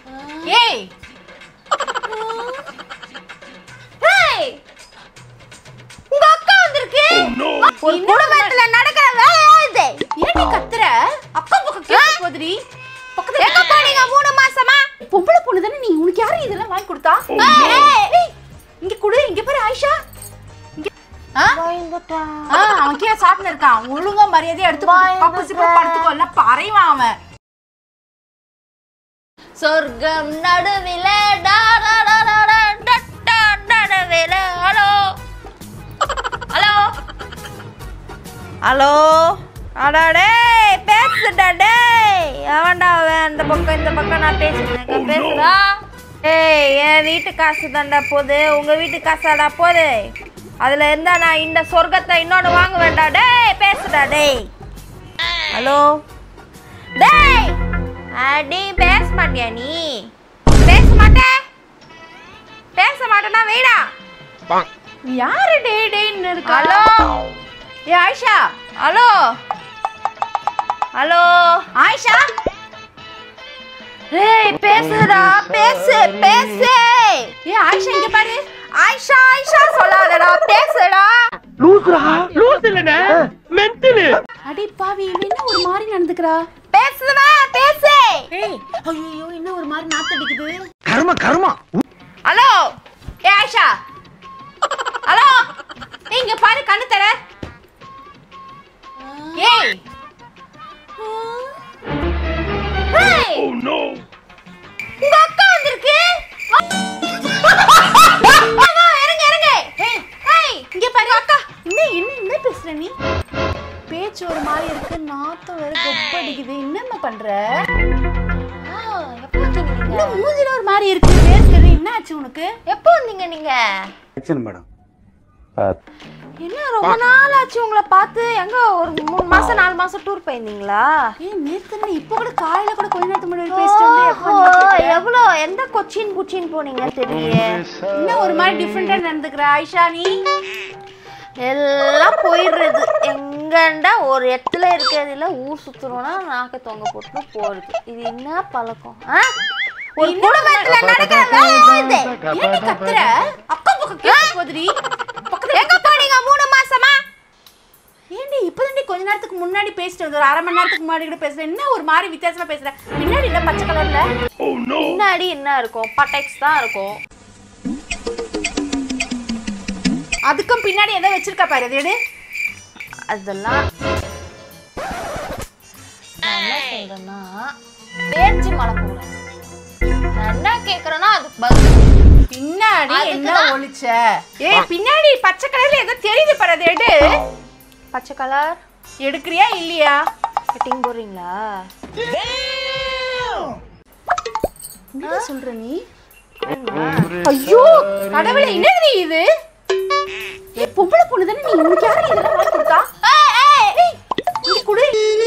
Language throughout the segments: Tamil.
ஏய் ஹேய் உங்க அக்கா வந்திருக்கு. ஒரு குடும்பத்துல நடக்கிற வேலையா இது? ஏன்டி கத்துற? அக்கா பக்கம் கேட்க போதுடி. பக்கத்துல எங்க போனீங்க 3 மாசமா? பொம்பளை பொண்ணு தானே நீ, உனக்கு யாரு இதெல்லாம் வாங்கி கொடுத்தா? ஏய் இங்க குடு, இங்க பாரு ஆயிஷா. அவன் கீழே சாப்பிட்டு இருக்கான். ஒழுங்கா மரியாதையா எடுத்து பப்புசி படுத்துக்கோ, இல்ல பறைவான் அவன். சொர்க்கம் நடுவில நடுவில. ஹலோ ஹலோ ஹலோ அடாடே பேசுடா டேய். அவன்டா அவன் அந்த பக்கம் இந்த பக்கம் நான் பேசுறேன். பேசுடா. ஏய் என் வீட்டு காசு தான்டா போகுது, உங்க வீட்டு காசாடா போகுது. அதுல இருந்தா நான் இந்த சொர்க்கத்தை இன்னொன்னு வாங்க வேண்டா. டேய் பேசுடா டேய். ஹலோ டேய். அடி பேச மாட்டியா நீ? பேச மாட்டேனா வெயிடா. யாரு டேய் டேய்ன்னு இருக்கா? ஹலோ ஏ ஆயிஷா. Hello hello Ayesha. ஏய் பேசுடா, பேசு பேசு. ஏ ஆயிஷா இங்க பாரு. ஆயிஷா ஆயிஷா சொல்லாதடா, பேசுடா. லூஸ் இல்லனே மென்டல். அடி பாவி, என்ன ஒரு மாதிரி நடந்துக்கறா? பேசுடா பேசு. ஏய் ஐயோ என்ன ஒரு மாதிரி நாத்தடிக்குது. கர்மா. ஹலோ ஏ ஆயிஷா. ஹலோ நீங்க பாரு, கண்ணு தர. ஏய் ஏய் ஓ நோ. உங்க அக்கா வந்திருக்கு. இறங்க. ஏய் இங்க பாரு அக்கா. என்ன பேசுற நீ? பேச்சு ஒரு மாதிரி இருக்கு, நாத்தம் வேற கொப்படிக்குது. என்னம்மா பண்ற? எப்போ வந்தீங்க நீங்க? மூஞ்சில ஒரு மாதிரி இருக்கு, பேசுறது என்ன ஆச்சு உனக்கு? எப்போ வந்தீங்க நீங்க? மேடம் என்ன ரொம்ப நாள் ஆச்சு உங்களை பார்த்து. எங்க ஒரு 3 மாசம் 4 மாசம் டூர் போயிருந்தீங்களா? நேத்து இப்போ கூட காலையில கூட கொஞ்ச நேரத்துக்கு முன்னாடி பேசிட்டு வந்து எவ்வளோ எந்த கொச்சின் போனீங்க தெரியல. என்ன ஒரு மாதிரி டிஃபரெண்டா நடந்துக்கிற ஆயிஷா நீ? எல்லாம் போயிடுறது எங்கண்டா ஒரு இடத்துல இருக்கிறதுல ஊர் சுத்துறோம்னா நாக்க தொங்க போட்டு போறது. இது என்ன பழக்கம்? ஒரு குடும்பத்துல நடக்கிற வேலையா இது? ஏன்டி கத்துற? அக்கா பக்கம் கேட்க போதுடி. பக்கத்துல எங்க போனீங்க 3 மாசமா? ஏன்டி இப்போதான் கொஞ்ச நேரத்துக்கு முன்னாடி பேசிட்டு ஒரு அரை மணி நேரத்துக்கு முன்னாடி கூட பேசுறேன். என்ன ஒரு மாதிரி வித்தியாசமா பேசுற? பின்னாடி இல்ல பச்சை கலர்ல. பின்னாடி என்ன இருக்கும்? பட்டெக்ஸ் தான் இருக்கும். அதுக்கும் பின்னாடி எதை வச்சிருக்கா பாரு, அது எடு. அதெல்லாம் என்ன சொல்றேன்னா பேச்சு மலக்குள்ள என்ன கேக்குறேன்னா அதுக்கு பதில் பின்னாடி என்ன ஒளிச்ச? ஏய் பின்னாடி பச்சை கலர்ல ஏதோ தெரியுது பாரு, அது எடு. பச்சை கலர் எடுக்கறியா இல்லையா? கட்டிங் போறீங்களா? என்ன சொல்ற நீ? ஐயோ கடவுளே, என்னது இது? ஏ பொம்பளை பொண்ணு தானே நீ, உனக்கு யாரு இதெல்லாம் வாங்கி கொடுத்தா? ஏய் இங்க குடு.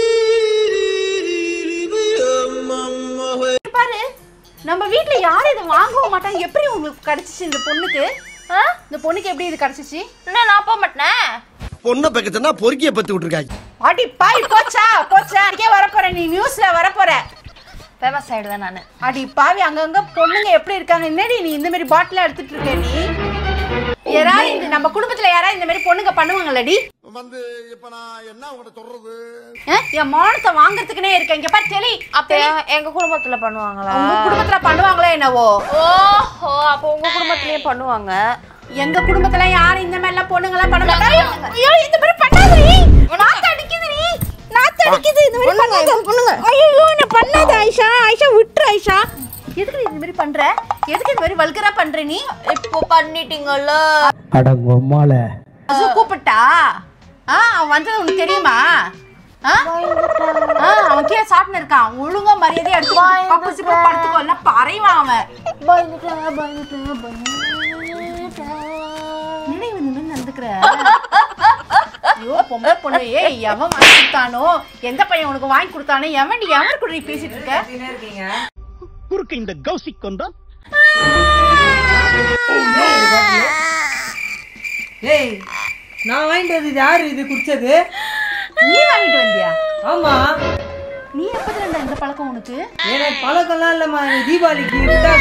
பாரு நம்ம வீட்ல யாரும் இதை வாங்கவும் மாட்டாங்க. எப்படி உங்களுக்கு கிடைச்சிச்சு இந்த பொண்ணுக்கு? இந்த பொண்ணுக்கு எப்படி இது கிடைச்சிச்சு? என்ன நான் போக மாட்டேன். பொண்ணை பக்கத்துனா பொறுக்கிய பத்து விட்டுருக்காங்க. அடி பாய் போச்சா அங்கே வரப்போற நீ, நியூஸ்ல வரப்போற. ஃபேமஸ் ஆயிடுவேன் நானு. அடி பாவி, அங்கங்க பொண்ணுங்க எப்படி இருக்காங்க. என்னடி நீ இந்த மாதிரி பாட்டில எடுத்துட்டு இருக்க நீ? யாராவது நம்ம குடும்பத்துல யாராவது இந்த மாதிரி பொண்ணுங்க பண்ணுவாங்களடி? வந்து இப்ப நான் என்ன உங்ககிட்ட சொல்றது? என் மானத்தை வாங்குறதுக்குனே இருக்கேன். இங்க பாரு தெளி. அப்ப எங்க குடும்பத்துல பண்ணுவாங்களா? உங்க குடும்பத்துல பண்ணுவாங்களே என்னவோ? ஓஹோ, அப்ப உங்க குடும்பத்திலயே பண்ணுவாங்க. எங்க குடும்பத்துல யாரும் இந்த மாதிரி எல்லாம் பொண்ணுங்க எல்லாம் பண்ண மாட்டாங்க. ஐயோ இந்த மாதிரி பண்ணாதடி. நாத்து அடிக்குது நீ. நாத்து அடிக்குது இந்த மாதிரி பண்ணுங்க. ஐயோ என்ன பண்ணாத ஆயிஷா. ஆயிஷா விட்டுரு ஆயிஷா. எதுக்கு இந்த மாதிரி பண்ற? எதுக்கு இந்த மாதிரி வல்கரா பண்ற நீ? இப்போ பண்ணிட்டீங்கல்ல. அட பொம்மால அசு கூப்பிட்டா? அவன் வந்தது உனக்கு தெரியுமா? அவன் கீழே சாப்பிட்டு இருக்கான். ஒழுங்கா மரியாதையா எடுத்து பப்புசி படுத்துக்கோ, இல்ல பறைவான் அவன். நினைவு இந்த மாதிரி நடந்துக்கிற. ஐயோ பொம்பளை பொண்ணு. ஏய் எவன் வாங்கி கொடுத்தானோ, எந்த பையன் உனக்கு வாங்கி கொடுத்தானோ, எவன் கூட நீ பேசிட்டு இருக்க? குறுக்கு இந்த கௌசிக் கொண்டா. ஏய் நான் வாங்கிட்டு வந்தது யாரு? இது குடிச்சது நீ வாங்கிட்டு வந்தியா? ஆமா. நீ எப்போதுல இந்த பழக்கம் உனக்கு? எனக்கு பழக்கம்லாம் இல்லம்மா. தீபாவளிக்கு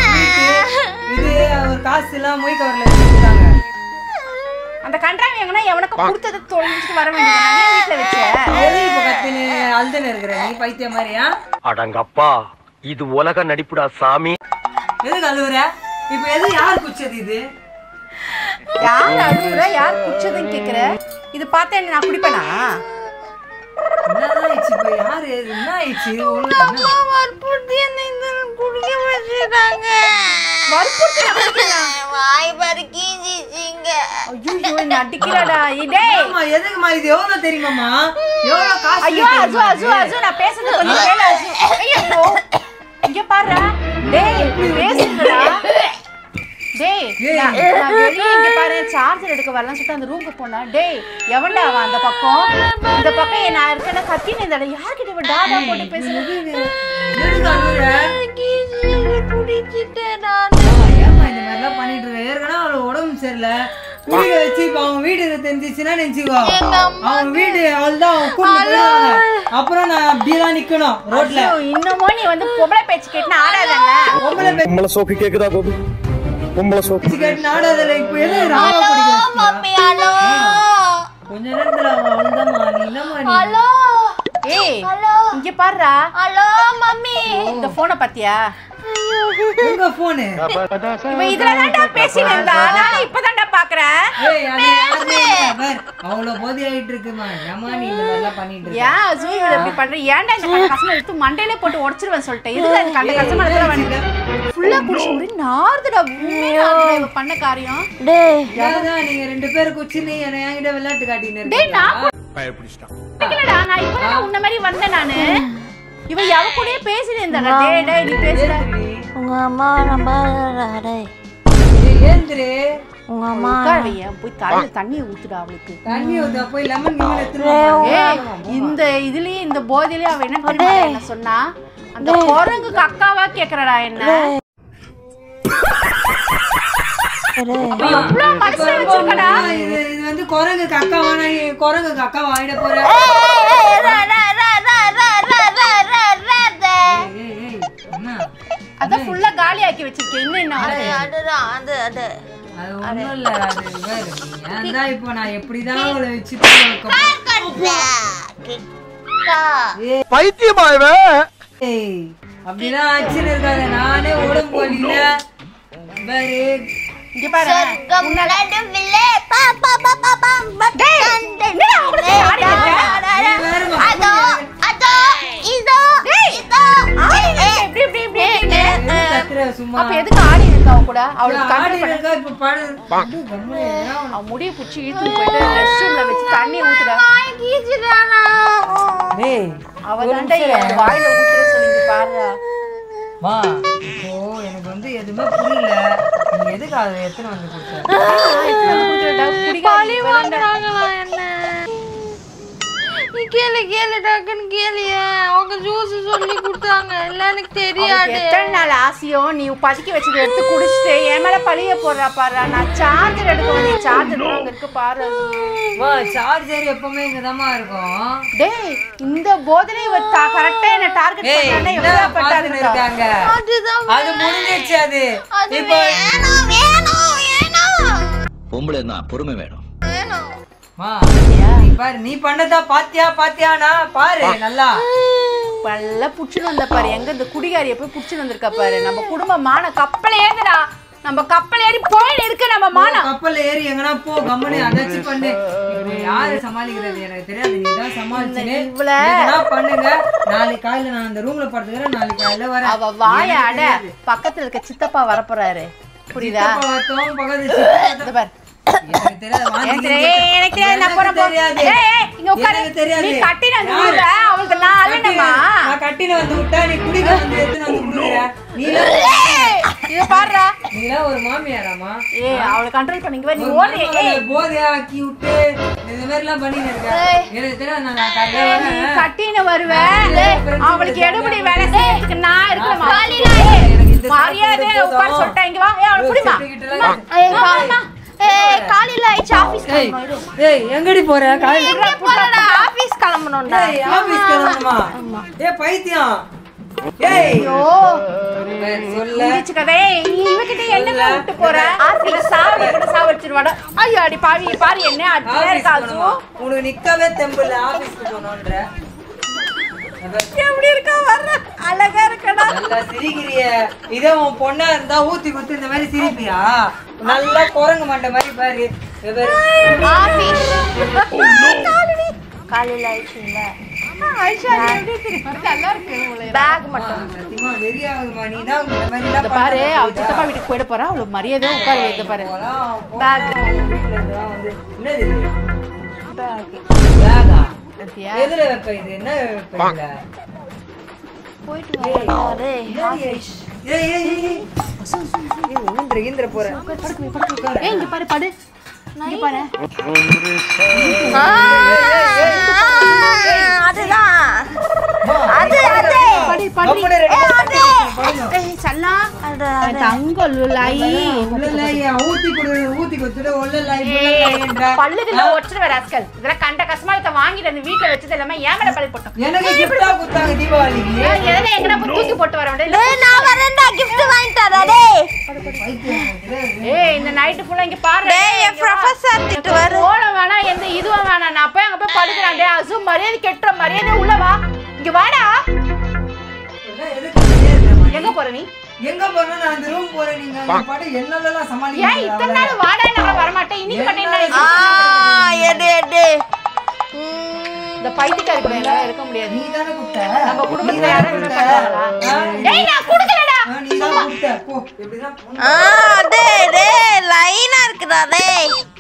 இது ஒரு காசு எல்லாம் மொய் கவர்ல வச்சுட்டாங்க. அந்த கன்றாவி எங்கனா எவனுக்கு கொடுத்தத தொலைஞ்சிட்டு வர வேண்டியது நான் வீட்ல வச்சேன். எது இப்ப கத்தினே அல்தன இருக்கற நீ பைத்திய மாதிரியா? அடங்கப்பா இது உலக நடிப்புடா சாமி. எது அழுவுற? இப்போ எது யார் குச்சது இது? யார் அழுவுற யார் குச்சதுன்னு கேக்குற? இது பார்த்தா என்ன நான் குடிப்பேனா? என்னதான் ஆயிச்சு இப்போ யாரு என்ன ஆயிச்சு? அம்மா வற்புறுத்தி என்ன இந்த குடிக்க வச்சிட்டாங்க. வற்புறுத்தி வாய் பறிக்கிஞ்சிங்க. ஐயோ என்ன அடிக்கிறடா டேய். அம்மா எதுக்குமா இது எவ்வளவு தெரியுமாமா? எவ்வளவு காசு? ஐயோ அசு நான் பேசுறது கொஞ்சம் கேளு அசு. ஐயோ இங்க பாருடா. டேய் பேசுடா. டேய் நான் வெளிய இங்க பாரு சார்ஜர் எடுக்க வரலாம் சொல்லிட்டு அந்த ரூமுக்கு போனா. டேய் எவன்டா அவன் அந்த பக்கம்? இந்த பக்கம் நான் இருக்கேன்னா கத்தினே இருந்தா யார்கிட்ட இவ டாடா போட்டு பேசுறது? எதுக்கு அழுவுற? குடிச்சிட்டேன் நான். ஏமா இந்த மாதிரி எல்லாம் பண்ணிட்டு இருக்க? ஏற்கனவே அவளுக்கு உடம்பு சரியில்ல. குடிக்க வச்சு இப்போ அவங்க வீடு தெரிஞ்சிச்சுன்னா நினைச்சுக்கோ. அவங்க வீடு அவள்தான் கூட்டு போயிடுவாங்க. அப்புறம் நான் அப்படியெல்லாம் நிக்கணும் ரோட்ல. இன்னமும் நீ வந்து பொம்பளை பேச்சு கேட்டு ஆடாதல்ல. பொம்பளை சோக்கு கேக்குதா கோபி? பொம்பளை சோக்கு கேட்டு ஆடாதல்ல. இப்போ எது ராவா குடிக்க மம்மி ஹலோ. கொஞ்ச நேரத்துல அவள்தாம்மா நீ என்னம்மா நீ? ஹலோ ஏய் இங்க பாருடா. ஹலோ மம்மி இந்த போனை பாத்தியா? உங்க போன் இவ இதுல தான்டா பேசிட்டு இருந்தா. நான் இப்பதான்டா பாக்குறேன். ஏய் அது யாருமே பார் அவ்வளவு போதி ஆயிட்டு இருக்குமா. ஏமா நீ இந்த மாதிரி எல்லாம் பண்ணிட்டு இருக்க? ஏன் அசு இவ இப்படி பண்ற? ஏன்டா இந்த கசம எடுத்து மண்டையிலே போட்டு உடைச்சிருவேன் சொல்லிட்டேன். இதுல அந்த கண்ட கசம எடுத்து வந்து ஃபுல்லா குடிச்சு ஒரு நார்துடா. உண்மையா இவ பண்ண காரியம். டேய் யாரா நீங்க ரெண்டு பேரும் குச்சினே என்கிட்ட விளையாட்டு காட்டினே இருக்கீங்க. டேய் நான் பயப்படிச்சிட்டேன். நான் இப்பதான் உன்ன மாதிரி வந்தேன் நானு. இவ யாவ கூடயே பேசிட்டு இருந்தா. டேய் நீ பேசுற. உங்க அம்மா நம்பாதடா. ஏந்திரே உங்க அம்மா உட்கார்வியா போய் தலையில தண்ணி ஊத்துடா அவளுக்கு. தண்ணி ஊத்த போய் லெமன் கிமன் எடுத்துட்டு இந்த இதுலயே இந்த போதிலே அவ என்ன சொன்னா? அந்த குரங்குக்கு அக்காவா கேக்குறடா என்ன? எவ்வளவு மனசு வச்சிருக்கடா. இது வந்து குரங்குக்கு அக்காவானா? குரங்குக்கு அக்கா வாயிட போற. அத ஃபுல்லா காலி ஆக்கி வச்சிருக்கேன். இன்னும் என்ன அது ஒண்ணும் இல்ல. அது வேற. ஏன்டா இப்போ நான் எப்படிதான் அவளை வச்சிட்டு பைத்தியமா இவன்? ஏய் அப்படிலாம் ஆச்சுன்னு இருக்காத. நானே உடம்பு வலியில பாரு இங்க பாரு. முன்னாடி பா பா பா பா பா. டேய் என்ன அவளை ஆடி இருக்க? அதோ அதோ இதோ இதோ இப்படி சும்மா. அப்ப எதுக்கு ஆடி இருக்கா கூட? அவளுக்கு ஆடி இருக்கா இப்ப பாடு. அவ முடிய புடிச்சு இழுத்து போயிட்டு ரெஸ்ட் ரூம்ல வச்சு தண்ணி ஊத்துறா. வாய் கீச்சிடானா. டேய் அவ தண்டை வாயில ஊத்துற சொல்லிங்க பாருடா. மா ஓ எனக்கு வந்து எதுமே புரியல. நீ எதுக்கு அத எத்தனை வந்து கொடுத்த? பழி வாங்குறாங்களா என்ன? நீ கேளு டாக்குன்னு கேளியே. அவங்க ஜூஸ் சொல்லி கொடுத்தாங்க. இல்ல எனக்கு தெரியாது. எத்தனை நாள் ஆசையோ நீ பதுக்கி வச்சது எடுத்து குடிச்சிட்டு என் மேல பழிய போடுறா பாரு. நான் சார்ஜர் எடுக்க வேண்டிய சார்ஜர் அங்க இருக்கு பாரு. வா சார்ஜர் எப்பவுமே இங்கதாம்மா இருக்கும். டேய் இந்த போதனை கரெக்டா என்ன டார்கெட் பண்ணானே எவ்வளவு பட்டாங்க இருக்காங்க. அது முடிஞ்சிருச்சு. அது இப்போ பொம்பளை தான் பொறுமை வேணும். மா நீ பாரு நீ பண்ணதா பாத்தியானா பாரு நல்லா பல்ல புடிச்சுன்னு வந்த பாரு. எங்க இந்த குடிகாரிய போய் புடிச்சுன்னு வந்திருக்கா பாரு. நம்ம குடும்பமான கப்பல் ஏறுடா. நம்ம கப்பல் ஏறி போயிட்டு இருக்கு. நம்ம மானம் கப்பல் ஏறி எங்கனா போ கம்மனே அடைச்சு பண்ணு. யாரு சமாளிக்கிறது எனக்கு தெரியாது. நீ தான் சமாளிச்சுனே என்ன பண்ணுங்க. நாளைக்கு காலையில நான் அந்த ரூம்ல படுத்துக்கிறேன். நாளைக்கு காலையில வரேன். அவ வாய அட. பக்கத்துல இருக்க சித்தப்பா வரப்போறாரு. புரியுதா? பக்கத்துல சித்தப்பா பாரு. எனக்கு தெரியாது. நான் போறேன். ஏய் இங்க உட்காரு. நீ கட்டின வந்து அவளுக்கு நான் அலனமா. நான் கட்டின வந்து விட்டா நீ குடிக்க வந்து எத்தனை வந்து குடுக்குற? நீ இத பாருடா. நீல ஒரு மாமியாராமா? ஏய் அவளை கண்ட்ரோல் பண்ணிங்க வா. நீ ஓடு. ஏய் போதையா ஆக்கி விட்டு இந்த மாதிரி எல்லாம் பண்ணிட்டு இருக்க. எனக்கு தெரியாது. நான் கட்டல வரேன். நீ கட்டின வருவே. அவளுக்கு எடுபடி வேலை செய்யறதுக்கு நான் இருக்கறமா. மரியாதை உட்கார சொல்லிட்டேன். இங்க வா. ஏய் அவளை புடிமா. ஏய் பாருமா. டேய் காலையில ஆயிச்சு ஆபீஸ் கிளம்பணும். ஏய் எங்கடி போற? எங்க போறடா? ஆபீஸ் கிளம்பணும்டா. ஏய் ஆபீஸ் கிளம்பணுமா? ஏய் பைத்தியம். ஏய் ஐயோ சொல்ல முடிச்சுக்கடே. இவகிட்ட என்ன விட்டு போற? ஆபீஸ் சாவடி கூட சாவடிச்சிருவாடா. ஐயோ அடி பாவி பாரு என்ன அடியே இருக்காச்சு. உனக்கு நிக்கவே தெம்புல ஆபீஸ்க்கு போறோம்ன்ற. எப்படி இருக்கா வர்ற? அழகா இருக்கடா. நல்லா சிரிக்கிறியே. இதே உன் பொண்ணா இருந்தா ஊத்தி குத்து இந்த மாதிரி சிரிப்பியா? நல்லா குரங்கு மாட்ட மாதிரி பாரு. ஆபீஸ் காலையில ஆயிடுச்சுல. ஆயிஷா எப்படி தெரியுமா? நல்லா இருக்கு உங்களே. பேக் மட்டும் சத்தியமா வெறியாகுமா? நீ தான் இந்த மாதிரி எல்லாம் பாரு அவ சித்தப்பா வீட்டுக்கு போயிட போறா. அவள மரியாதையா உட்கார வைக்க பாரு. பேக் வீட்ல இருந்தா வந்து என்னது இது? பேக் பேகா? எதுல வைப்ப இது? என்ன வைப்ப இதுல? போயிட்டு வராரு ஆபீஸ். ஏய் ஏய் ஏய் இந்திர போற. ஏய் இங்க பாரு படு. இங்க பாரு. அதுதான் அது அது படி படி. ஏய் சல்லா அது தங்க லுலாயி. ஊத்தி கொடுத்துட்டு ஒல்ல பல்லுல ஒச்சற ராஸ்கல். இதெல்லாம் கண்ட கஸ்மாலத்தை வாங்கிட்டு அந்த வீட்ல வச்சது எல்லாமே ஏன் மேல பழி போட்டோம். எனக்கு கிஃப்டா கொடுத்தாங்க தீபாவளிக்கு. எதனா எங்கடா போய் தூக்கி போட்டு வர வேண்டியது. டேய் நான் வரேன்டா gift வாங்கி தரடா டேய். ஏய் இந்த நைட் ஃபுல்லா இங்க பாரு. டேய் என் ப்ரொஃபசர் திட்டு வர. ஓட வேணா எந்த இதுவும் வேணா. நான் போய் அங்க போய் படுக்குறேன். டேய் அசு மரியாதை கெட்ற மரியாதை உள்ள வா. இங்க வாடா. எங்க போற நீ? எங்க போறேன்னா நான் அந்த ரூம் போறேன். நீங்க அந்த பாட்டு என்னெல்லாம் சமாளிக்க. ஏன் இத்தனை நாள் வாடா நான் வர மாட்டேன். இன்னைக்கு மட்டும் என்ன? எடு எடு. இந்த பைத்தியக்காரி கூட எல்லாம் இருக்க முடியாது. நீ தானே குட்ட. நம்ம குடும்பத்துல யாரும் என்ன பண்ணுவாங்களா? ஏய் நான் குடுக்கலடா. நீ தான் குட்ட. போ எப்படிதான் டேய் டேய் லைனா இருக்குடா டேய்.